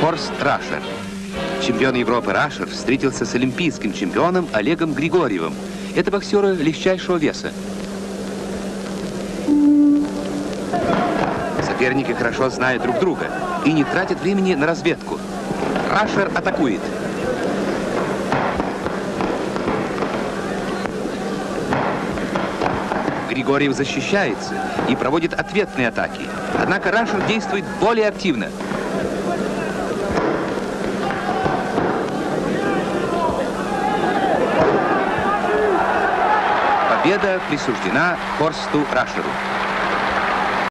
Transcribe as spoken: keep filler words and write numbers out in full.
Хорст Рашер. Чемпион Европы Рашер встретился с олимпийским чемпионом Олегом Григорьевым. Это боксеры легчайшего веса. Соперники хорошо знают друг друга и не тратят времени на разведку. Рашер атакует. Григорьев защищается и проводит ответные атаки. Однако Рашер действует более активно. Победа присуждена Хорсту Рашеру.